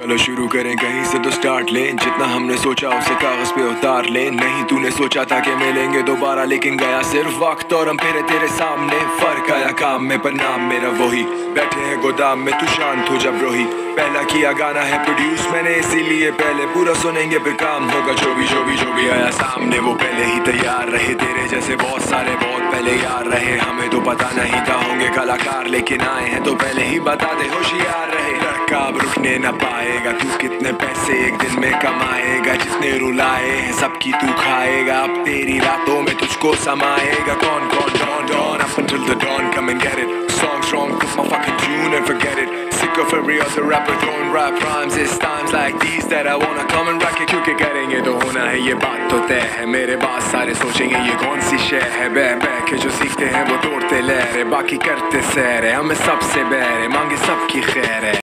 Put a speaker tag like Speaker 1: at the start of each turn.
Speaker 1: चलो शुरू करें कहीं से तो स्टार्ट लें, जितना हमने सोचा उसे कागज पे उतार लें। नहीं तूने सोचा था कि मिलेंगे दोबारा, लेकिन गया सिर्फ वक्त और हम फिरे तेरे सामने। फर्क आया काम में पर नाम मेरा वही, बैठे हैं गोदाम में तू शांत हो जब रोही। पहला किया गाना है प्रोड्यूस मैंने, इसीलिए पहले पूरा सुनेंगे फिर काम होगा। जो भी आया सामने वो पहले ही तैयार रहे, तेरे जैसे बहुत सारे बहुत पहले यार रहे। हमें तो पता नहीं था होंगे कलाकार, लेकिन आए हैं तो पहले ही बता दे होशियार रहे। लड़का अब रुकने न पाएगा, तू कितने पैसे एक दिन में कमाएगा। जिसने रुलाए हैं सबकी तू खाएगा, अब तेरी रातों में तुझको समाएगा। कौन Dawn up until the dawn, come and get it. Song strong, put my fucking tune and forget it. Sick of every other rapper throwing rap rhymes. It's times like these that I wanna come and rock it. क्योंकि करेंगे तो होना है, ये बात तो तय है। मेरे बात सारे सोचेंगे ये कौन सी शय है। बह के जो सीखते हैं वो तोड़ते लहरे, बाकी करते सैर है। हमें सबसे बैर है, मांगे सबकी खैर है।